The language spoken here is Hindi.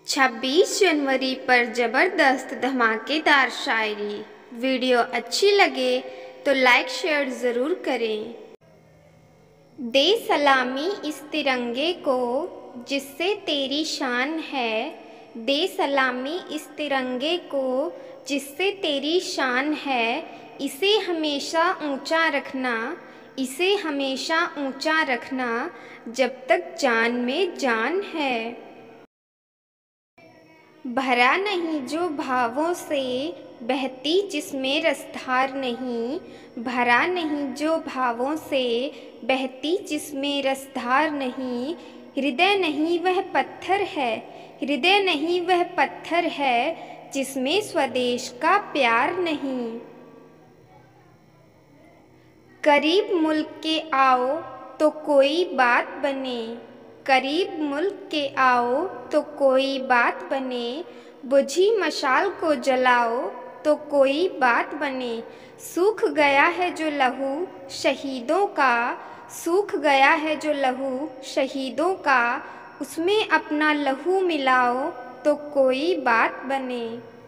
26 जनवरी पर ज़बरदस्त धमाकेदार शायरी। वीडियो अच्छी लगे तो लाइक शेयर ज़रूर करें। दे सलामी इस तिरंगे को जिससे तेरी शान है, दे सलामी इस तिरंगे को जिससे तेरी शान है। इसे हमेशा ऊंचा रखना, इसे हमेशा ऊंचा रखना, जब तक जान में जान है। भरा नहीं जो भावों से बहती जिसमें रसधार नहीं, भरा नहीं जो भावों से बहती जिसमें रसधार नहीं। हृदय नहीं वह पत्थर है, हृदय नहीं वह पत्थर है, जिसमें स्वदेश का प्यार नहीं। करीब मुल्क के आओ तो कोई बात बने, करीब मुल्क के आओ तो कोई बात बने, बुझी मशाल को जलाओ तो कोई बात बने। सूख गया है जो लहू शहीदों का, सूख गया है जो लहू शहीदों का, उसमें अपना लहू मिलाओ तो कोई बात बने।